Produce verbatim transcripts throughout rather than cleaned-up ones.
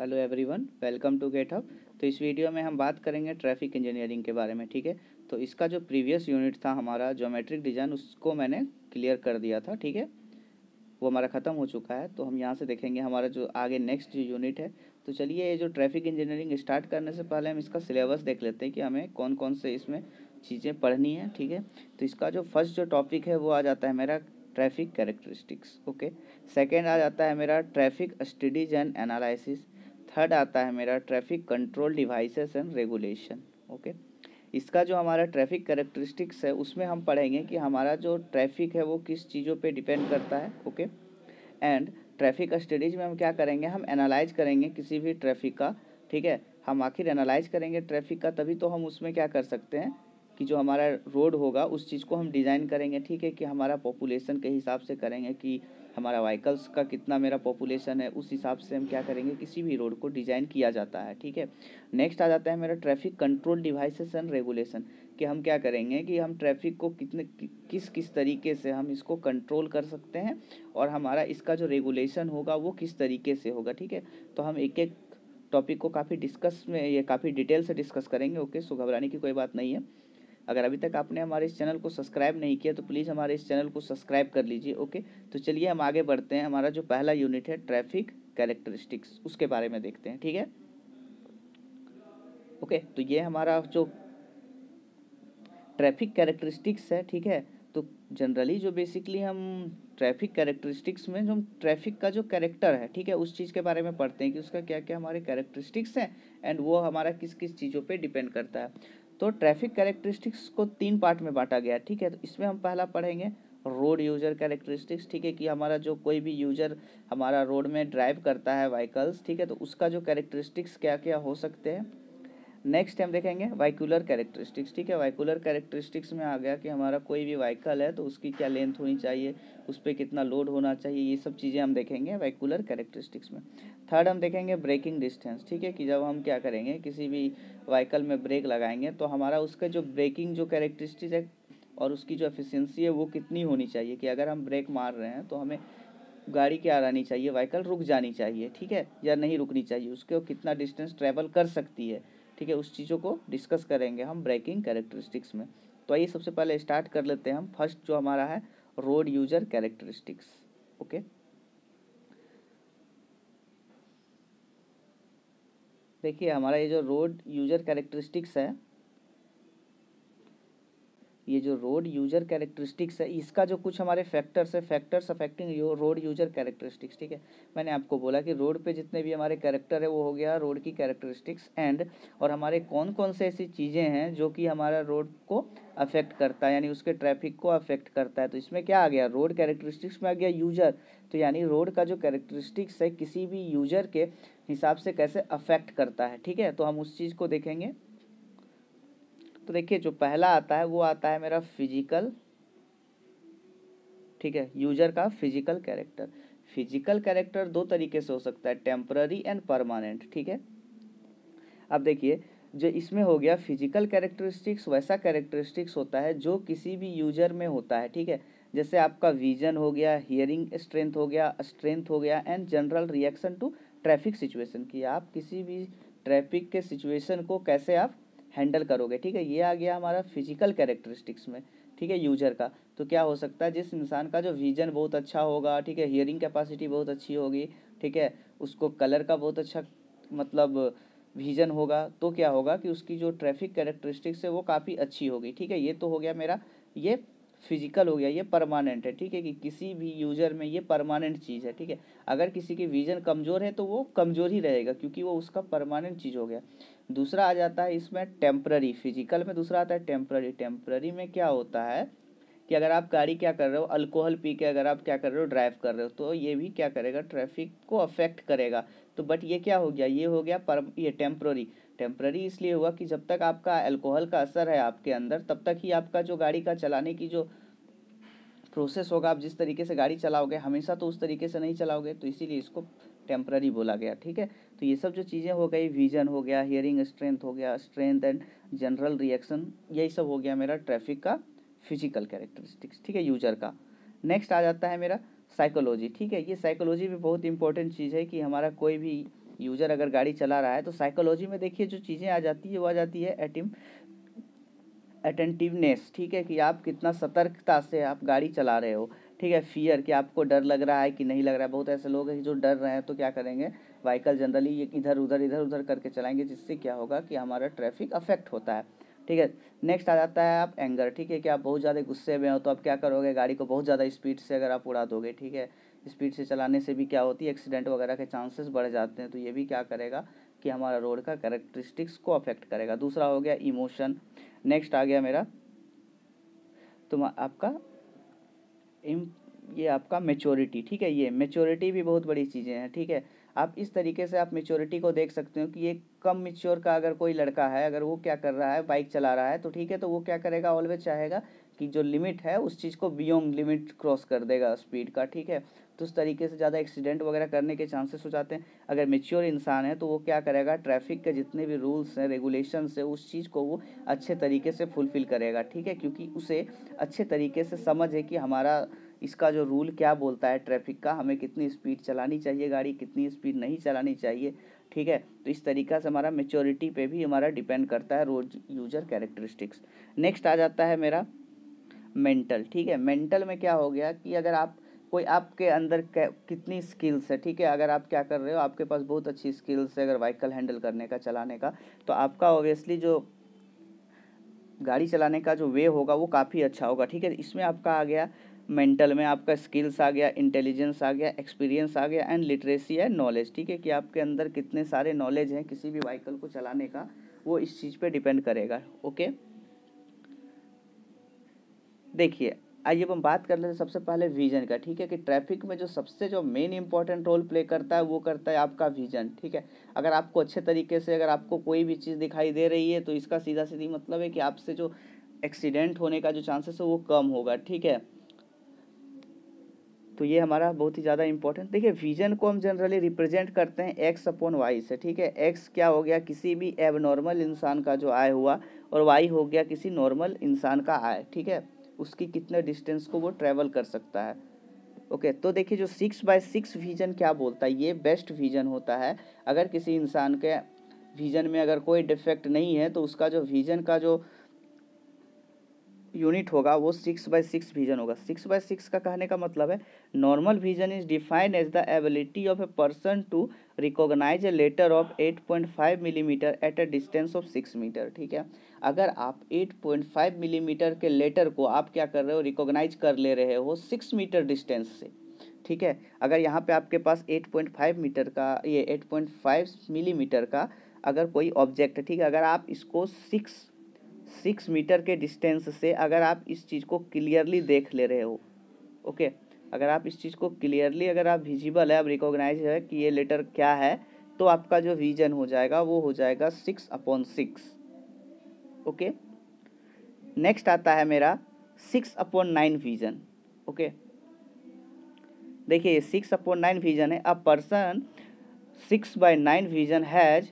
Hello everyone, welcome to get up. तो इस video में हम बात करेंगे ट्रैफिक इंजीनियरिंग के बारे में। ठीक है, तो इसका जो प्रीवियस यूनिट था हमारा ज्योमेट्रिक डिज़ाइन, उसको मैंने क्लियर कर दिया था। ठीक है, वो हमारा ख़त्म हो चुका है। तो हम यहाँ से देखेंगे हमारा जो आगे नेक्स्ट जो यूनिट है। तो चलिए, ये जो ट्रैफिक इंजीनियरिंग स्टार्ट करने से पहले हम इसका सिलेबस देख लेते हैं कि हमें कौन कौन से इसमें चीज़ें पढ़नी है। ठीक है, तो इसका जो फर्स्ट जो टॉपिक है वो आ जाता है मेरा ट्रैफिक कैरेक्टरिस्टिक्स। ओके, सेकेंड आ जाता है मेरा traffic studies and analysis. Third आता है मेरा traffic control devices and regulation. Okay, इसका जो हमारा ट्रैफिक कैरेक्टरिस्टिक्स है उसमें हम पढ़ेंगे कि हमारा जो ट्रैफिक है वो किस चीज़ों पे डिपेंड करता है। ओके, एंड ट्रैफिक स्टडीज में हम क्या करेंगे, हम एनालाइज करेंगे किसी भी ट्रैफिक का। ठीक है, हम आखिर एनालाइज करेंगे ट्रैफिक का, तभी तो हम उसमें क्या कर सकते हैं कि जो हमारा रोड होगा उस चीज़ को हम डिज़ाइन करेंगे। ठीक है, कि हमारा पॉपुलेशन के हिसाब से करेंगे कि हमारा व्हीकल्स का कितना मेरा पॉपुलेशन है, उस हिसाब से हम क्या करेंगे, किसी भी रोड को डिज़ाइन किया जाता है। ठीक है, नेक्स्ट आ जाता है मेरा traffic control devices and regulation, कि हम क्या करेंगे कि हम ट्रैफिक को कितने कि, किस किस तरीके से हम इसको कंट्रोल कर सकते हैं और हमारा इसका जो रेगुलेशन होगा वो किस तरीके से होगा। ठीक है, तो हम एक एक टॉपिक को काफ़ी डिस्कस में ये काफ़ी डिटेल से डिस्कस करेंगे। ओके, सो घबराने की कोई बात नहीं है। अगर अभी तक आपने हमारे इस चैनल को सब्सक्राइब नहीं किया तो प्लीज़ हमारे इस चैनल को सब्सक्राइब कर लीजिए। ओके, तो चलिए हम आगे बढ़ते हैं। हमारा जो पहला यूनिट है ट्रैफिक कैरेक्टरिस्टिक्स, उसके बारे में देखते हैं। ठीक है, ओके, तो ये हमारा जो ट्रैफिक कैरेक्टरिस्टिक्स है। ठीक है, तो जनरली जो बेसिकली हम ट्रैफिक कैरेक्टरिस्टिक्स में जो हम ट्रैफिक का जो कैरेक्टर है, ठीक है, उस चीज़ के बारे में पढ़ते हैं कि उसका क्या क्या हमारे कैरेक्टरिस्टिक्स हैं एंड वो हमारा किस किस चीज़ों पे डिपेंड करता है। तो ट्रैफिक कैरेक्टरिस्टिक्स को तीन पार्ट में बांटा गया है। ठीक है, तो इसमें हम पहला पढ़ेंगे रोड यूजर कैरेक्टरिस्टिक्स। ठीक है, कि हमारा जो कोई भी यूजर हमारा रोड में ड्राइव करता है व्हीकल्स, ठीक है, तो उसका जो कैरेक्टरिस्टिक्स क्या क्या हो सकते हैं। नेक्स्ट हम देखेंगे वाइकुलर कैरेक्टरिस्टिक्स। ठीक है, वाइकुलर कैरेक्टरिस्टिक्स में आ गया कि हमारा कोई भी व्हीकल है तो उसकी क्या लेंथ होनी चाहिए, उस पर कितना लोड होना चाहिए, ये सब चीज़ें हम देखेंगे वाइकुलर कैरेक्टरिस्टिक्स में। थर्ड हम देखेंगे ब्रेकिंग डिस्टेंस। ठीक है, कि जब हम क्या करेंगे किसी भी व्हीकल में ब्रेक लगाएंगे तो हमारा उसका जो ब्रेकिंग जो कैरेक्टरिस्टिक्स है और उसकी जो एफिशिएंसी है वो कितनी होनी चाहिए, कि अगर हम ब्रेक मार रहे हैं तो हमें गाड़ी क्या आनी चाहिए, व्हीकल रुक जानी चाहिए, ठीक है, या नहीं रुकनी चाहिए, उसके कितना डिस्टेंस ट्रैवल कर सकती है। ठीक है, उस चीज़ों को डिस्कस करेंगे हम ब्रेकिंग कैरेक्टरिस्टिक्स में। तो आइए सबसे पहले स्टार्ट कर लेते हैं हम। फर्स्ट जो हमारा है रोड यूजर कैरेक्टरिस्टिक्स। ओके, देखिए हमारा ये जो रोड यूजर कैरेक्टरिस्टिक्स है, ये जो रोड यूजर कैरेक्टरिस्टिक्स है, इसका जो कुछ हमारे फैक्टर्स है, factors affecting yo road user characteristics. ठीक है, मैंने आपको बोला कि रोड पे जितने भी हमारे कैरेक्टर है वो हो गया रोड की कैरेक्टरिस्टिक्स एंड, और हमारे कौन कौन से ऐसी चीज़ें हैं जो कि हमारा रोड को अफेक्ट करता है, यानी उसके ट्रैफिक को अफेक्ट करता है। तो इसमें क्या आ गया, रोड कैरेक्टरिस्टिक्स में आ गया यूजर। तो यानी रोड का जो कैरेक्टरिस्टिक्स है किसी भी यूजर के हिसाब से कैसे अफेक्ट करता है। ठीक है, तो हम उस चीज़ को देखेंगे। तो देखिए जो पहला आता है वो आता है मेरा फिजिकल। ठीक है, यूजर का फिजिकल कैरेक्टर। फिजिकल कैरेक्टर दो तरीके से हो सकता है, टेम्पररी एंड परमानेंट। ठीक है, अब देखिए जो इसमें हो गया फिजिकल कैरेक्टरिस्टिक्स, वैसा कैरेक्टरिस्टिक्स होता है जो किसी भी यूजर में होता है। ठीक है, जैसे आपका विजन हो गया, हियरिंग स्ट्रेंथ हो गया, स्ट्रेंथ हो गया and general reaction to traffic situation, कि आप किसी भी ट्रैफिक के सिचुएशन को कैसे आप हैंडल करोगे। ठीक है, ये आ गया हमारा फिजिकल कैरेक्टरिस्टिक्स में। ठीक है, यूजर का तो क्या हो सकता है, जिस इंसान का जो विजन बहुत अच्छा होगा, ठीक है, हियरिंग कैपेसिटी बहुत अच्छी होगी, ठीक है, उसको कलर का बहुत अच्छा मतलब विजन होगा, तो क्या होगा कि उसकी जो ट्रैफिक कैरेक्टरिस्टिक्स है वो काफ़ी अच्छी होगी। ठीक है, ये तो हो गया मेरा ये फिजिकल हो गया, ये परमानेंट है। ठीक है, कि किसी भी यूजर में ये परमानेंट चीज़ है। ठीक है, अगर किसी की विजन कमज़ोर है तो वो कमज़ोर ही रहेगा क्योंकि वो उसका परमानेंट चीज़ हो गया। दूसरा आ जाता है इसमें टेम्पररी, फिजिकल में दूसरा आता है टेम्पररी। टेम्पररी में क्या होता है कि अगर आप गाड़ी क्या कर रहे हो, अल्कोहल पी के अगर आप क्या कर रहे हो, ड्राइव कर रहे हो, तो ये भी क्या करेगा, ट्रैफिक को अफेक्ट करेगा। तो बट ये क्या हो गया, ये हो गया पर ये टेम्पररी। टेम्पररी इसलिए हुआ कि जब तक आपका अल्कोहल का असर है आपके अंदर तब तक ही आपका जो गाड़ी का चलाने की जो प्रोसेस होगा, आप जिस तरीके से गाड़ी चलाओगे हमेशा तो उस तरीके से नहीं चलाओगे, तो इसीलिए इसको टेम्पररी बोला गया। ठीक है, तो ये सब जो चीज़ें हो गई, विजन हो गया, हियरिंग स्ट्रेंथ हो गया, स्ट्रेंथ एंड जनरल रिएक्शन, यही सब हो गया मेरा ट्रैफिक का फिजिकल कैरेक्टरिस्टिक्स। ठीक है, यूजर का। नेक्स्ट आ जाता है मेरा साइकोलॉजी। ठीक है, ये साइकोलॉजी भी बहुत इंपॉर्टेंट चीज़ है कि हमारा कोई भी यूजर अगर गाड़ी चला रहा है तो साइकोलॉजी में देखिए जो चीज़ें आ जाती है वो आ जाती है एटिम अटेंटिवनेस, ठीक है, कि आप कितना सतर्कता से आप गाड़ी चला रहे हो, ठीक है। फियर, कि आपको डर लग रहा है कि नहीं लग रहा है। बहुत ऐसे लोग हैं जो डर रहे हैं तो क्या करेंगे, व्हीकल जनरली ये इधर उधर इधर उधर करके चलाएंगे, जिससे क्या होगा कि हमारा ट्रैफिक अफेक्ट होता है, ठीक है। नेक्स्ट आ जाता है आप एंगर, ठीक है, कि आप बहुत ज़्यादा गुस्से में हो तो आप क्या करोगे, गाड़ी को बहुत ज़्यादा स्पीड से अगर आप उड़ा दोगे, ठीक है। स्पीड से चलाने से भी क्या होती है, एक्सीडेंट वगैरह के चांसेस बढ़ जाते हैं, तो ये भी क्या करेगा कि हमारा रोड का कैरेक्टरिस्टिक्स को अफेक्ट करेगा। दूसरा हो गया इमोशन। नेक्स्ट आ गया मेरा तुम आपका इम ये आपका मेच्योरिटी, ठीक है। ये मेच्योरिटी भी बहुत बड़ी चीज़ें हैं, ठीक है। आप इस तरीके से आप मेच्योरिटी को देख सकते हो कि एक कम मेच्योर का अगर कोई लड़का है, अगर वो क्या कर रहा है, बाइक चला रहा है, तो ठीक है, तो वो क्या करेगा, ऑलवेज चाहेगा कि जो लिमिट है उस चीज़ को बियॉन्ड लिमिट क्रॉस कर देगा स्पीड का, ठीक है। तो उस तरीके से ज़्यादा एक्सीडेंट वगैरह करने के चांसेस हो जाते हैं। अगर मेच्योर इंसान है तो वो क्या करेगा, ट्रैफिक के जितने भी रूल्स हैं, रेगुलेशंस है, उस चीज़ को वो अच्छे तरीके से फुलफ़िल करेगा, ठीक है, क्योंकि उसे अच्छे तरीके से समझ है कि हमारा इसका जो रूल क्या बोलता है ट्रैफिक का, हमें कितनी स्पीड चलानी चाहिए गाड़ी, कितनी स्पीड नहीं चलानी चाहिए, ठीक है। तो इस तरीक़ा से हमारा मेच्योरिटी पे भी हमारा डिपेंड करता है रोड यूजर कैरेक्टरिस्टिक्स। नेक्स्ट आ जाता है मेरा मेंटल, ठीक है। मेंटल में क्या हो गया कि अगर आप कोई आपके अंदर कितनी स्किल्स है, ठीक है, अगर आप क्या कर रहे हो, आपके पास बहुत अच्छी स्किल्स है अगर व्हीकल हैंडल करने का, चलाने का, तो आपका ऑब्वियसली जो गाड़ी चलाने का जो वे होगा वो काफ़ी अच्छा होगा, ठीक है। इसमें आपका आ गया मेंटल में आपका स्किल्स आ गया, इंटेलिजेंस आ गया, एक्सपीरियंस आ गया, एंड लिटरेसी है, नॉलेज, ठीक है, कि आपके अंदर कितने सारे नॉलेज हैं किसी भी व्हीकल को चलाने का, वो इस चीज़ पे डिपेंड करेगा, ओके। देखिए आइए अब हम बात कर लेते हैं सबसे पहले विजन का, ठीक है, कि ट्रैफिक में जो सबसे जो मेन इंपॉर्टेंट रोल प्ले करता है वो करता है आपका विजन, ठीक है। अगर आपको अच्छे तरीके से अगर आपको कोई भी चीज़ दिखाई दे रही है तो इसका सीधा सीधी मतलब है कि आपसे जो एक्सीडेंट होने का जो चांसेस है वो कम होगा, ठीक है। तो ये हमारा बहुत ही ज़्यादा इंपॉर्टेंट, देखिए विजन को हम जनरली रिप्रेजेंट करते हैं एक्स अपॉन वाई से, ठीक है। एक्स क्या हो गया, किसी भी एबनॉर्मल इंसान का जो आय हुआ, और वाई हो गया किसी नॉर्मल इंसान का आय, ठीक है, उसकी कितने डिस्टेंस को वो ट्रैवल कर सकता है, ओके। तो देखिए जो सिक्स बाय सिक्स विजन क्या बोलता है, ये बेस्ट विजन होता है। अगर किसी इंसान के विजन में अगर कोई डिफेक्ट नहीं है तो उसका जो विजन का जो यूनिट होगा वो सिक्स बाय सिक्स विजन होगा। सिक्स बाय सिक्स का कहने का मतलब है normal vision is defined as the ability of a person to recognize a letter of eight point five millimetre at a distance of six metre, ठीक है। अगर आप एट पॉइंट फाइव मिलीमीटर के लेटर को आप क्या कर रहे हो, रिकॉग्नाइज कर ले रहे हो सिक्स मीटर डिस्टेंस से, ठीक है। अगर यहाँ पे आपके पास एट पॉइंट फाइव मीटर का ये एट पॉइंट फाइव मिलीमीटर का अगर कोई ऑब्जेक्ट है, ठीक है, अगर आप इसको सिक्स सिक्स मीटर के डिस्टेंस से अगर आप इस चीज़ को क्लियरली देख ले रहे हो, ओके, अगर आप इस चीज़ को क्लियरली अगर आप विजिबल है, अब रिकॉग्नाइज है कि ये लेटर क्या है, तो आपका जो विजन हो जाएगा वो हो जाएगा six upon six, okay. Next आता है मेरा six upon nine vision, okay. देखिए सिक्स अपॉन नाइन विजन है, a person six by nine vision has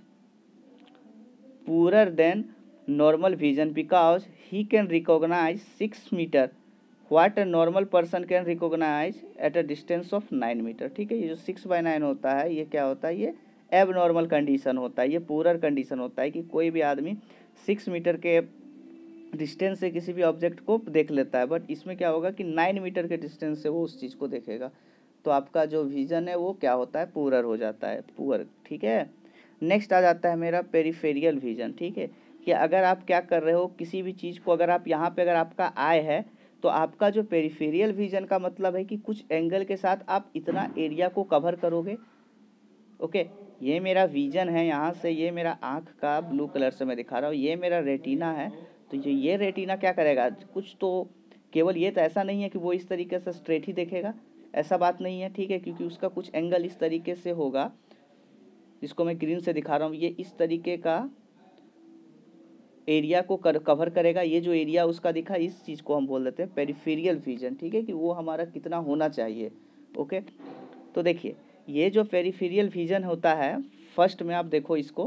poor than normal vision because he can recognize six meter what a normal person can recognize at a distance of nine meter, ठीक है। ये जो six by nine होता है ये क्या होता है, ये एब नॉर्मल कंडीशन होता है, ये पूरर कंडीशन होता है कि कोई भी आदमी सिक्स मीटर के डिस्टेंस से किसी भी ऑब्जेक्ट को देख लेता है, बट इसमें क्या होगा कि नाइन मीटर के डिस्टेंस से वो उस चीज़ को देखेगा, तो आपका जो विजन है वो क्या होता है, पूरर हो जाता है, पुअर, ठीक है। नेक्स्ट आ जाता है मेरा पेरिफेरियल विजन, ठीक है, कि अगर आप क्या कर रहे हो किसी भी चीज़ को अगर आप यहाँ पे अगर आपका आय है तो आपका जो पेरिफेरियल विजन का मतलब है कि कुछ एंगल के साथ आप इतना एरिया को कवर करोगे, ओके। ये मेरा विजन है, यहाँ से ये मेरा आँख का ब्लू कलर से मैं दिखा रहा हूँ, ये मेरा रेटिना है, तो जो ये रेटिना क्या करेगा, कुछ तो केवल ये तो ऐसा नहीं है कि वो इस तरीके से स्ट्रेट ही देखेगा, ऐसा बात नहीं है, ठीक है, क्योंकि उसका कुछ एंगल इस तरीके से होगा जिसको मैं ग्रीन से दिखा रहा हूँ, ये इस तरीके का एरिया को कर कवर करेगा। ये जो एरिया उसका दिखा, इस चीज़ को हम बोल देते हैं पेरिफेरियल विजन, ठीक है, कि वो हमारा कितना होना चाहिए, ओके। तो देखिए ये जो पेरिफेरियल विजन होता है, फर्स्ट में आप देखो इसको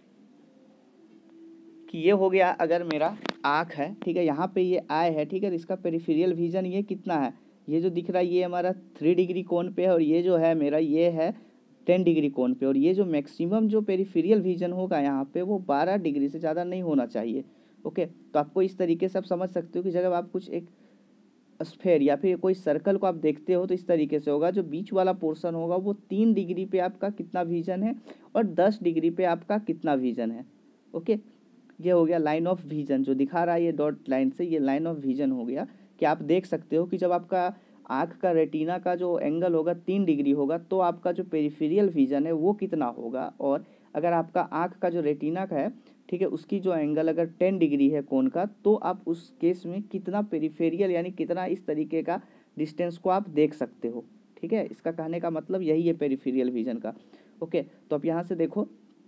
कि ये हो गया अगर मेरा आँख है, ठीक है, यहाँ पे ये आई है, ठीक है, तो इसका पेरिफेरियल विजन ये कितना है, ये जो दिख रहा है ये हमारा थ्री डिग्री कोण पे है, और ये जो है मेरा ये है टेन डिग्री कोण पे, और ये जो मैक्सिमम जो पेरिफेरियल विजन होगा यहाँ पे वो बारह डिग्री से ज़्यादा नहीं होना चाहिए। ओके, तो आपको इस तरीके से आप समझ सकते हो कि जब आप कुछ एक स्फेयर या फिर कोई सर्कल को आप देखते हो तो इस तरीके से होगा, जो बीच वाला पोर्शन होगा वो तीन डिग्री पे आपका कितना विजन है और दस डिग्री पे आपका कितना विजन है। ओके, ये हो गया लाइन ऑफ विजन, जो दिखा रहा है ये डॉट लाइन से, ये लाइन ऑफ विजन हो गया कि आप देख सकते हो कि जब आपका आँख का रेटिना का जो एंगल होगा तीन डिग्री होगा तो आपका जो पेरिफेरियल विजन है वो कितना होगा, और अगर आपका आँख का जो रेटिना का है, ठीक है, उसकी जो एंगल अगर टेन डिग्री है कोण का, तो आप उस केस में कितना पेरिफेरियल यानी कितना इस तरीके का डिस्टेंस को आप देख सकते हो। ठीक है, इसका कहने का मतलब यही है पेरिफेरियल विजन का। ओके, तो अब यहाँ से देखो,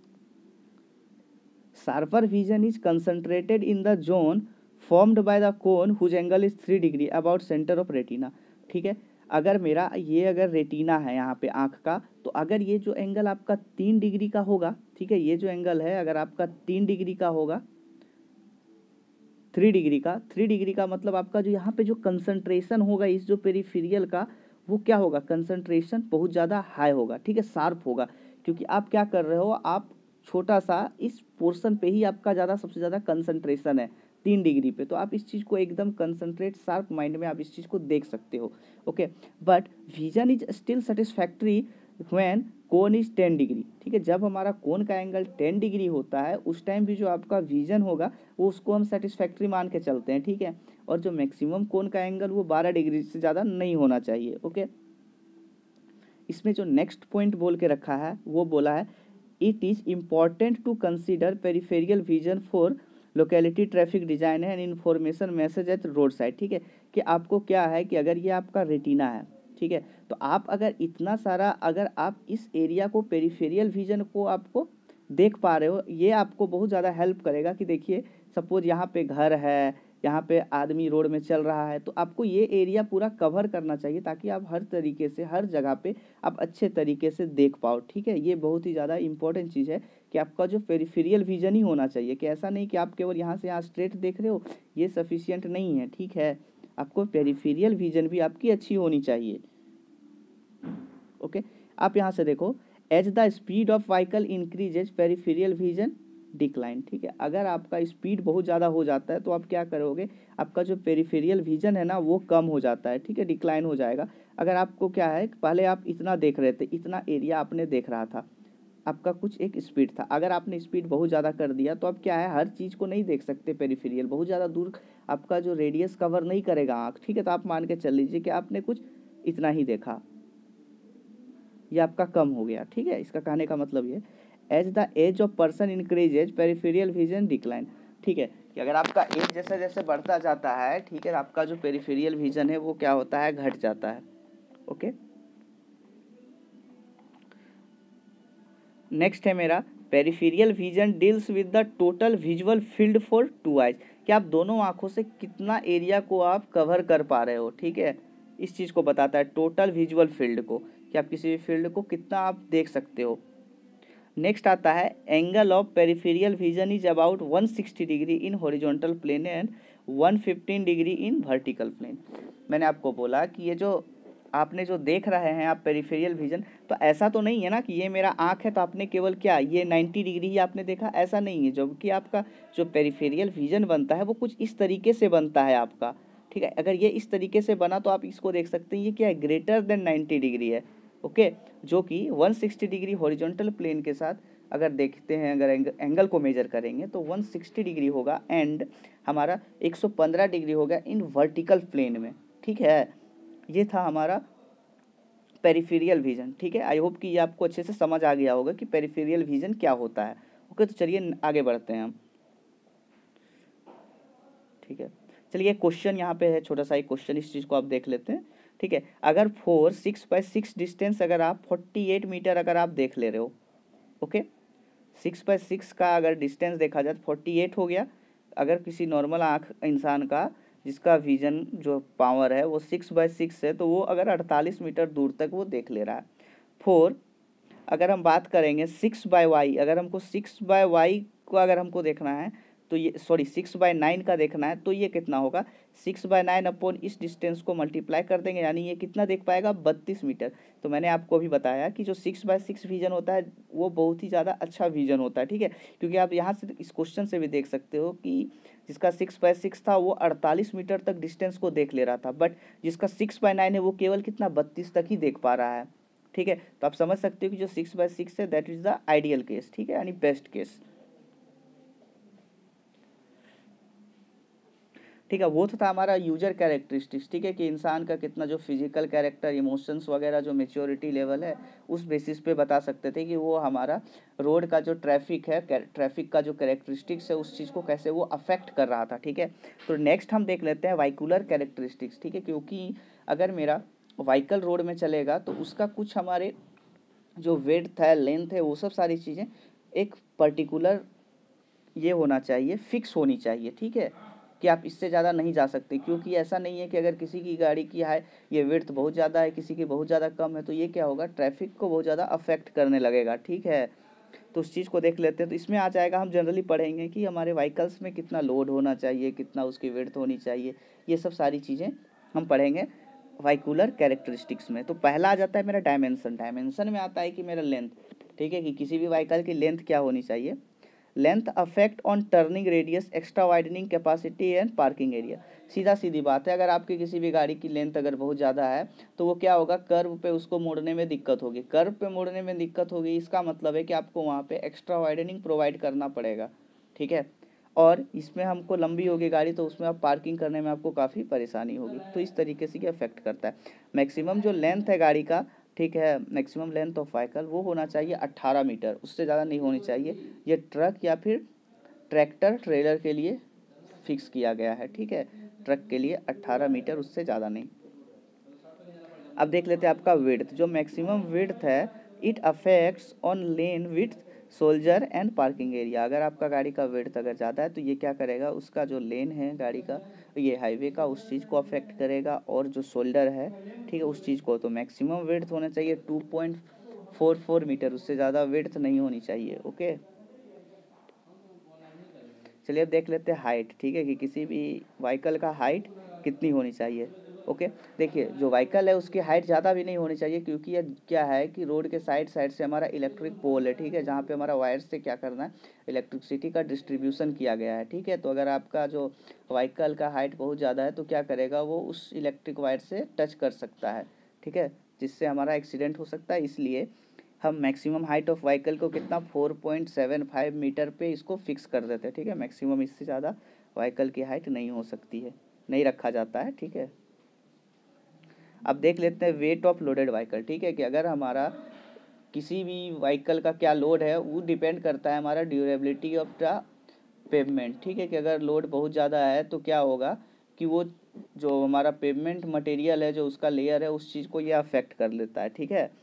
sharper vision is concentrated in the zone formed by the cone whose angle is three degree about centre of retina. ठीक है, अगर मेरा ये अगर रेटिना है यहाँ पे आँख का, तो अगर ये जो एंगल आपका तीन डिग्री का होगा, ठीक है, ये जो एंगल है अगर आपका तीन डिग्री का होगा, थ्री डिग्री का, थ्री डिग्री का मतलब आपका जो यहाँ पे जो कंसंट्रेशन होगा इस जो पेरिफेरियल का, वो क्या होगा, कंसंट्रेशन बहुत ज़्यादा हाई होगा। ठीक है, शार्प होगा, क्योंकि आप क्या कर रहे हो, आप छोटा सा इस पोर्शन पे ही आपका ज़्यादा सबसे ज़्यादा कंसंट्रेशन है तीन डिग्री पे, तो आप इस चीज़ को एकदम कंसंट्रेट शार्प माइंड में आप इस चीज़ को देख सकते हो। Okay, but vision is still satisfactory when cone is ten degree. ठीक है, जब हमारा कोन का एंगल टेन डिग्री होता है उस टाइम भी जो आपका विजन होगा वो उसको हम सेटिस्फैक्ट्री मान के चलते हैं। ठीक है, और जो मैक्सिमम कोन का एंगल वो बारह डिग्री से ज़्यादा नहीं होना चाहिए। ओके, इसमें जो नेक्स्ट पॉइंट बोल के रखा है वो बोला है, it is important to consider peripheral vision for locality traffic design and information message at road side. ठीक है, कि आपको क्या है कि अगर ये आपका रेटिना है, ठीक है, तो आप अगर इतना सारा अगर आप इस एरिया को पेरिफेरियल विजन को आपको देख पा रहे हो, ये आपको बहुत ज़्यादा हेल्प करेगा कि देखिए सपोज यहाँ पे घर है, यहाँ पे आदमी रोड में चल रहा है, तो आपको ये एरिया पूरा कवर करना चाहिए ताकि आप हर तरीके से हर जगह पे आप अच्छे तरीके से देख पाओ। ठीक है, ये बहुत ही ज़्यादा इंपॉर्टेंट चीज़ है कि आपका जो पेरिफेरियल विजन ही होना चाहिए, कि ऐसा नहीं कि आप केवल यहाँ से यहाँ स्ट्रेट देख रहे हो, ये सफिशियंट नहीं है। ठीक है, आपको पेरिफेरियल विजन भी आपकी अच्छी होनी चाहिए। ओके, आप यहाँ से देखो, as the speed of vehicle increases peripheral vision decline. ठीक है, अगर आपका स्पीड बहुत ज़्यादा हो जाता है तो आप क्या करोगे, आपका जो पेरिफेरियल विजन है ना वो कम हो जाता है। ठीक है, डिक्लाइन हो जाएगा। अगर आपको क्या है, पहले आप इतना देख रहे थे, इतना एरिया आपने देख रहा था, आपका कुछ एक स्पीड था, अगर आपने स्पीड बहुत ज़्यादा कर दिया तो अब क्या है, हर चीज़ को नहीं देख सकते पेरिफेरियल, बहुत ज़्यादा दूर आपका जो रेडियस कवर नहीं करेगा आँख। ठीक है, तो आप मान के चल लीजिए कि आपने कुछ इतना ही देखा, ये आपका कम हो गया। ठीक है, इसका कहने का मतलब ये, as the age of person increases peripheral vision decline. ठीक है, कि अगर आपका एज जैसे जैसे बढ़ता जाता है, ठीक है, आपका जो पेरिफेरियल विजन है वो क्या होता है, घट जाता है। ओके, नेक्स्ट है मेरा, peripheral vision deals with the total visual field for two eyes, कि आप दोनों आँखों से कितना एरिया को आप कवर कर पा रहे हो। ठीक है, इस चीज़ को बताता है टोटल विजुअल फील्ड को, कि आप किसी भी फील्ड को कितना आप देख सकते हो। नेक्स्ट आता है, angle of peripheral vision is about one sixty degree in horizontal plane and one fifteen degree in vertical plane. मैंने आपको बोला कि ये जो आपने जो देख रहे हैं आप पेरिफेरियल विजन, तो ऐसा तो नहीं है ना कि ये मेरा आँख है तो आपने केवल क्या ये नाइन्टी डिग्री ही आपने देखा, ऐसा नहीं है। जबकि आपका जो पेरिफेरियल विजन बनता है वो कुछ इस तरीके से बनता है आपका। ठीक है, अगर ये इस तरीके से बना तो आप इसको देख सकते हैं, ये क्या है, ग्रेटर देन नाइन्टी डिग्री है। ओके, जो कि one sixty degree horizontal plane के साथ अगर देखते हैं, अगर एंगल, एंगल को मेजर करेंगे तो वन सिक्सटी डिग्री होगा, एंड हमारा वन फिफ्टीन डिग्री होगा इन वर्टिकल प्लेन में। ठीक है, ये था हमारा पेरिफेरियल विजन। ठीक है, आई होप कि ये आपको अच्छे से समझ आ गया होगा कि पेरिफेरियल विजन क्या होता है। ओके, तो चलिए आगे बढ़ते हैं हम। ठीक है, चलिए क्वेश्चन यहाँ पे है, छोटा सा एक क्वेश्चन, इस चीज़ को आप देख लेते हैं। ठीक है, अगर four six by six distance अगर आप फोर्टी एट मीटर अगर आप देख ले रहे हो, ओके, सिक्स बाई सिक्स का अगर डिस्टेंस देखा जाए तो फोर्टी एट हो गया। अगर किसी नॉर्मल आँख इंसान का जिसका विजन जो पावर है वो सिक्स बाई सिक्स है, तो वो अगर अड़तालीस मीटर दूर तक वो देख ले रहा है। फोर अगर हम बात करेंगे सिक्स बाय वाई, अगर हमको सिक्स बाय वाई को अगर हमको देखना है तो ये सॉरी सिक्स बाय नाइन का देखना है, तो ये कितना होगा, सिक्स बाय नाइन अपॉन इस डिस्टेंस को मल्टीप्लाई कर देंगे, यानी ये कितना देख पाएगा, बत्तीस मीटर। तो मैंने आपको अभी बताया कि जो सिक्स बाय सिक्स विजन होता है वो बहुत ही ज़्यादा अच्छा विजन होता है, ठीक है, क्योंकि आप यहाँ से इस क्वेश्चन से भी देख सकते हो कि जिसका सिक्स बाय सिक्स था वो अड़तालीस मीटर तक डिस्टेंस को देख ले रहा था, बट जिसका सिक्स बाय नाइन है वो केवल कितना, बत्तीस तक ही देख पा रहा है, ठीक है। तो आप समझ सकते हो कि जो सिक्स बाय सिक्स है that is the ideal case, ठीक है, यानी बेस्ट केस, ठीक है। वो तो था हमारा यूजर कैरेक्टरिस्टिक्स, ठीक है, कि इंसान का कितना जो फिजिकल कैरेक्टर, इमोशंस वगैरह, जो मेच्योरिटी लेवल है उस बेसिस पे बता सकते थे कि वो हमारा रोड का जो ट्रैफिक है, ट्रैफिक का जो कैरेक्टरिस्टिक्स है उस चीज़ को कैसे वो अफेक्ट कर रहा था, ठीक है। तो नेक्स्ट हम देख लेते हैं वाइकुलर कैरेक्टरिस्टिक्स, ठीक है, क्योंकि अगर मेरा व्हीकल रोड में चलेगा तो उसका कुछ हमारे जो विड्थ है, लेंथ है, वो सब सारी चीज़ें एक पर्टिकुलर ये होना चाहिए, फिक्स होनी चाहिए, ठीक है, कि आप इससे ज़्यादा नहीं जा सकते, क्योंकि ऐसा नहीं है कि अगर किसी की गाड़ी की है ये विड्थ बहुत ज़्यादा है, किसी की बहुत ज़्यादा कम है, तो ये क्या होगा, ट्रैफिक को बहुत ज़्यादा अफेक्ट करने लगेगा, ठीक है। तो उस चीज़ को देख लेते हैं। तो इसमें आ जाएगा, हम जनरली पढ़ेंगे कि हमारे व्हीकल्स में कितना लोड होना चाहिए, कितना उसकी विड्थ होनी चाहिए, ये सब सारी चीज़ें हम पढ़ेंगे व्हीकुलर कैरेक्टरिस्टिक्स में। तो पहला आ जाता है मेरा डायमेंशन। डायमेंशन में आता है कि मेरा लेंथ, ठीक है, कि किसी भी व्हीकल की लेंथ क्या होनी चाहिए। Length affect on turning radius, extra widening capacity and parking area. सीधा सीधी बात है, अगर आपकी किसी भी गाड़ी की लेंथ अगर बहुत ज़्यादा है तो वो क्या होगा, कर्व पे उसको मोड़ने में दिक्कत होगी। कर्व पे मोड़ने में दिक्कत होगी, इसका मतलब है कि आपको वहाँ पे एक्स्ट्रा वाइडनिंग प्रोवाइड करना पड़ेगा, ठीक है। और इसमें हमको लंबी होगी गाड़ी तो उसमें आप पार्किंग करने में आपको काफ़ी परेशानी होगी। तो इस तरीके से ये अफेक्ट करता है। मैक्सिमम जो लेंथ है गाड़ी का, ठीक है, मैक्सिमम लेंथ ऑफ व्हीकल वो होना चाहिए अट्ठारह मीटर, उससे ज़्यादा नहीं होनी चाहिए। ये ट्रक या फिर ट्रैक्टर ट्रेलर के लिए फिक्स किया गया है, ठीक है, ट्रक के लिए अट्ठारह मीटर, उससे ज़्यादा नहीं। अब देख लेते हैं आपका विड्थ। जो मैक्सिमम विड्थ है it affects on lane width, shoulder and parking area. अगर आपका गाड़ी का विड्थ अगर ज़्यादा है तो ये क्या करेगा, उसका जो लेन है गाड़ी का, ये हाईवे का, उस चीज़ को अफेक्ट करेगा, और जो शोल्डर है, ठीक है, उस चीज़ को। तो मैक्सिमम विड्थ होना चाहिए two point four four metre, उससे ज़्यादा विड्थ नहीं होनी चाहिए, ओके। चलिए अब देख लेते हैं हाइट, ठीक है, कि किसी भी व्हीकल का हाइट कितनी होनी चाहिए, ओके। देखिए जो व्हीकल है उसकी हाइट ज़्यादा भी नहीं होनी चाहिए, क्योंकि ये क्या है कि रोड के साइड साइड से हमारा इलेक्ट्रिक पोल है, ठीक है, जहाँ पे हमारा वायर से क्या करना है, इलेक्ट्रिसिटी का डिस्ट्रीब्यूशन किया गया है, ठीक है। तो अगर आपका जो व्हीकल का हाइट बहुत ज़्यादा है तो क्या करेगा, वो उस इलेक्ट्रिक वायर से टच कर सकता है, ठीक है, जिससे हमारा एक्सीडेंट हो सकता है। इसलिए हम मैक्सिमम हाइट ऑफ व्हीकल को कितना, four point seven five metre पे इसको फिक्स कर देते हैं, ठीक है। मैक्सिमम इससे ज़्यादा व्हीकल की हाइट नहीं हो सकती है, नहीं रखा जाता है, ठीक है। अब देख लेते हैं वेट ऑफ लोडेड व्हीकल, ठीक है, कि अगर हमारा किसी भी व्हीकल का क्या लोड है वो डिपेंड करता है हमारा ड्यूरेबिलिटी ऑफ द पेवमेंट, ठीक है, कि अगर लोड बहुत ज़्यादा है तो क्या होगा कि वो जो हमारा पेवमेंट मटेरियल है, जो उसका लेयर है, उस चीज़ को ये अफेक्ट कर लेता है, ठीक है।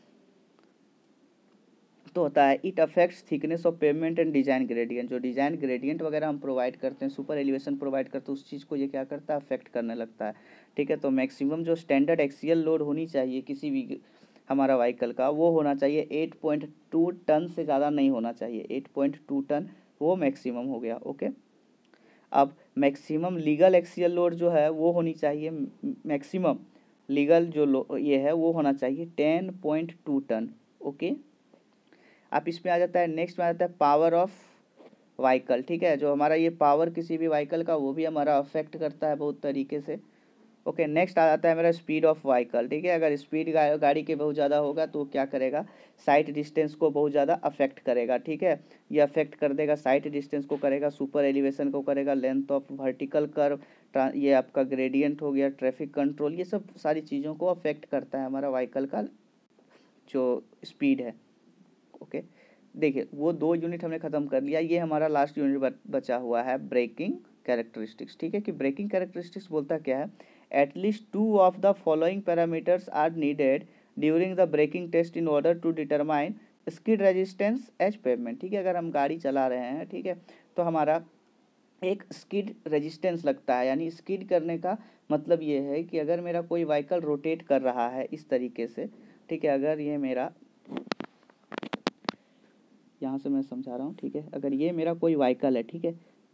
तो होता है it affects thickness of pavement and design gradient. जो डिजाइन ग्रेडियंट वगैरह हम प्रोवाइड करते हैं, सुपर एलिवेशन प्रोवाइड करते हैं, उस चीज़ को ये क्या करता है, अफेक्ट करने लगता है, ठीक है। तो मैक्सिमम जो स्टैंडर्ड एक्सियल लोड होनी चाहिए किसी भी हमारा व्हीकल का, वो होना चाहिए एट पॉइंट टू टन से ज़्यादा नहीं होना चाहिए, एट पॉइंट टू टन वो मैक्सिमम हो गया, ओके। अब मैक्सिमम लीगल एक्सियल लोड जो है वो होनी चाहिए, मैक्सिमम लीगल जो लो ये है वो होना चाहिए ten point two tonne, okay. आप इसमें आ जाता है, नेक्स्ट में आ जाता है पावर ऑफ व्हीकल, ठीक है, जो हमारा ये पावर किसी भी व्हीकल का वो भी हमारा अफेक्ट करता है बहुत तरीके से, ओके। नेक्स्ट आ जाता है मेरा स्पीड ऑफ व्हीकल, ठीक है, अगर स्पीड गा, गाड़ी के बहुत ज़्यादा होगा तो क्या करेगा, साइट डिस्टेंस को बहुत ज़्यादा अफेक्ट करेगा, ठीक है, ये अफेक्ट कर देगा, साइट डिस्टेंस को करेगा, सुपर एलिवेशन को करेगा, लेंथ ऑफ वर्टिकल कर्व, ये आपका ग्रेडियंट हो गया, ट्रैफिक कंट्रोल, ये सब सारी चीज़ों को अफेक्ट करता है हमारा व्हीकल का जो स्पीड है, ओके। देखिए वो दो यूनिट हमने ख़त्म कर लिया, ये हमारा लास्ट यूनिट बचा हुआ है ब्रेकिंग कैरेक्टरिस्टिक्स, ठीक है, कि ब्रेकिंग कैरेक्टरिस्टिक्स बोलता क्या है, at least two of the following parameters are needed during the braking test in order to determine skid resistance as pavement, ठीक है। अगर हम गाड़ी चला रहे हैं, ठीक है, तो हमारा एक स्किड रेजिस्टेंस लगता है, यानी स्किड करने का मतलब ये है कि अगर मेरा कोई व्हीकल रोटेट कर रहा है इस तरीके से, ठीक है, अगर ये मेरा यहाँ से मैं समझा रहा हूँ, ठीक है, अगर ये मेरा कोई व्हीकल है, ठीक है,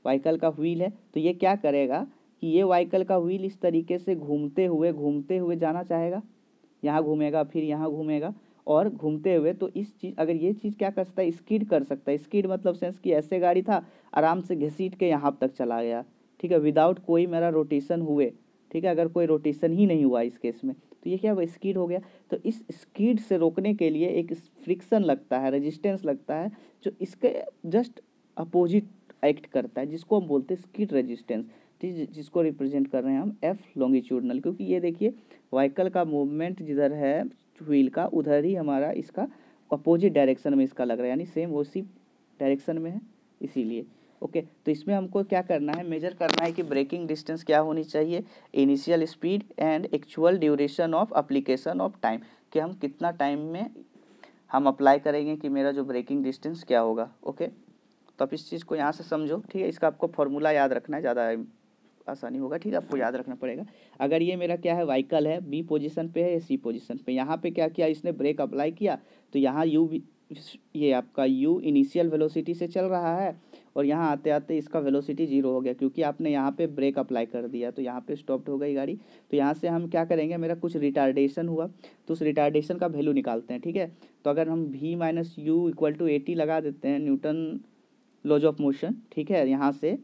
व्हीकल का व्हील है, तो ये क्या करेगा कि ये व्हीकल का व्हील इस तरीके से घूमते हुए घूमते हुए जाना चाहेगा, यहाँ घूमेगा फिर यहाँ घूमेगा और घूमते हुए, तो इस चीज़ अगर ये चीज़ क्या कर सकता है, स्कीड कर सकता है। स्कीड मतलब सेंस कि ऐसे गाड़ी था आराम से घसीट के यहाँ तक चला गया, ठीक है, विदाउट कोई मेरा रोटेशन हुए, ठीक है, अगर कोई रोटेशन ही नहीं हुआ इस केस में, तो ये क्या हुआ, स्कीड हो गया। तो इस स्कीड से रोकने के लिए एक फ्रिक्शन लगता है, रेजिस्टेंस लगता है, जो इसके जस्ट अपोजिट एक्ट करता है, जिसको हम बोलते हैं स्कीड रेजिस्टेंस, जिसको रिप्रेजेंट कर रहे हैं हम एफ लॉन्गिट्यूडनल। क्योंकि ये देखिए व्हीकल का मूवमेंट जिधर है व्हील का, उधर ही हमारा इसका अपोजिट डायरेक्शन में इसका लग रहा है, यानी सेम उसी डायरेक्शन में है, इसीलिए। ओके, तो इसमें हमको क्या करना है, मेजर करना है कि ब्रेकिंग डिस्टेंस क्या होनी चाहिए, initial speed and actual duration of application of time, कि हम कितना टाइम में हम अप्लाई करेंगे कि मेरा जो ब्रेकिंग डिस्टेंस क्या होगा। ओके, तो आप इस चीज़ को यहाँ से समझो, ठीक है, इसका आपको फॉर्मूला याद रखना है, ज़्यादा आसानी होगा, ठीक है, आपको याद रखना पड़ेगा। अगर ये मेरा क्या है, व्हीकल है, बी पोजीशन पे है या सी पोजीशन पे, यहाँ पे क्या किया इसने, ब्रेक अप्लाई किया, तो यहाँ यू ये आपका यू इनिशियल वेलोसिटी से चल रहा है और यहाँ आते आते इसका वेलोसिटी जीरो हो गया, क्योंकि आपने यहाँ पे ब्रेक अप्लाई कर दिया, तो यहाँ पे स्टॉप्ड हो गई गाड़ी। तो यहाँ से हम क्या करेंगे, मेरा कुछ रिटार्डेशन हुआ, तो उस रिटार्डेशन का वैल्यू निकालते हैं, ठीक है। तो अगर हम v minus u equal to at लगा देते हैं, न्यूटन लॉज ऑफ मोशन, ठीक है, यहाँ से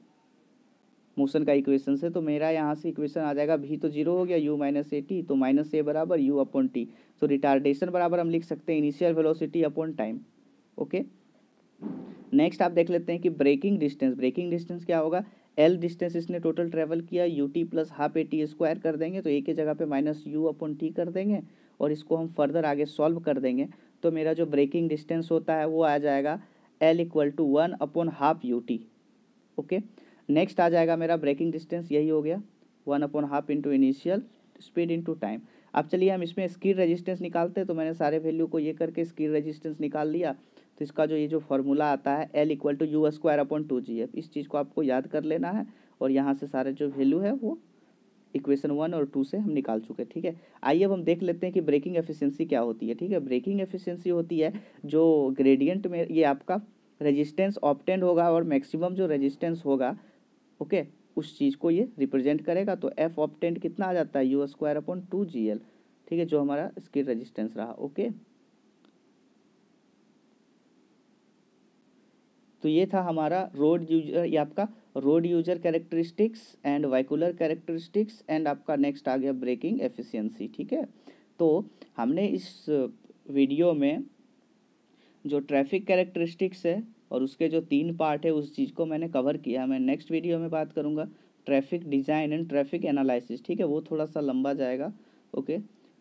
मोशन का इक्वेशन से, तो मेरा यहाँ से इक्वेशन आ जाएगा, v तो जीरो हो गया, u माइनस एटी, तो माइनस ए बराबर u अपॉन टी, तो रिटार्डेशन बराबर हम लिख सकते हैं initial velocity upon time. Okay, next आप देख लेते हैं कि ब्रेकिंग डिस्टेंस, ब्रेकिंग डिस्टेंस क्या होगा, एल डिस्टेंस इसने टोटल ट्रेवल किया, U T plus half A T square कर देंगे, तो ए की जगह पे माइनस यू अपॉन टी कर देंगे और इसको हम फर्दर आगे सॉल्व कर देंगे, तो मेरा जो ब्रेकिंग डिस्टेंस होता है वो आ जाएगा L equal to one upon half U T. Okay, next आ जाएगा मेरा ब्रेकिंग डिस्टेंस, यही हो गया one upon half into initial speed into time. अब चलिए हम इसमें स्कीड रेजिस्टेंस निकालते हैं, तो मैंने सारे वैल्यू को ये करके स्कीड रेजिस्टेंस निकाल लिया, तो इसका जो ये जो फॉर्मूला आता है L equal to U square upon two G F, इस चीज़ को आपको याद कर लेना है और यहाँ से सारे जो वैल्यू है वो इक्वेशन वन और टू से हम निकाल चुके, ठीक है। आइए अब हम देख लेते हैं कि ब्रेकिंग एफिशिएंसी क्या होती है, ठीक है। ब्रेकिंग एफिशिएंसी होती है जो ग्रेडियंट में ये आपका रेजिस्टेंस ऑब्टेंड होगा और मैक्सिमम जो रेजिस्टेंस होगा, ओके, उस चीज़ को ये रिप्रेजेंट करेगा। तो एफ ऑब्टेंड कितना आ जाता है, U square upon two G L, ठीक है, जो हमारा स्कीड रेजिस्टेंस रहा। ओके, तो ये था हमारा रोड यूजर, ये आपका road user characteristics and vehicular characteristics and आपका नेक्स्ट आ गया ब्रेकिंग एफिशिएंसी, ठीक है। तो हमने इस वीडियो में जो ट्रैफिक कैरेक्टरिस्टिक्स है और उसके जो तीन पार्ट है उस चीज़ को मैंने कवर किया। मैं नेक्स्ट वीडियो में बात करूँगा traffic design and traffic analysis, ठीक है, वो थोड़ा सा लंबा जाएगा। Okay,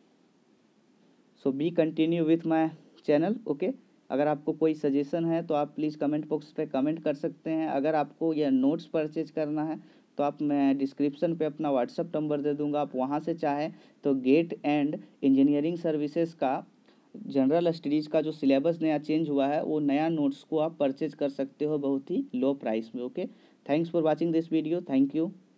so be continue with my channel. Okay, अगर आपको कोई सजेशन है तो आप प्लीज़ कमेंट बॉक्स पे कमेंट कर सकते हैं। अगर आपको यह नोट्स परचेज करना है तो आप, मैं डिस्क्रिप्शन पे अपना व्हाट्सअप नंबर दे दूंगा, आप वहाँ से चाहें तो गेट एंड इंजीनियरिंग सर्विसेज का जनरल स्टडीज़ का जो सिलेबस नया चेंज हुआ है वो नया नोट्स को आप परचेज कर सकते हो बहुत ही लो प्राइस में। Okay, thanks for watching this video, thank you.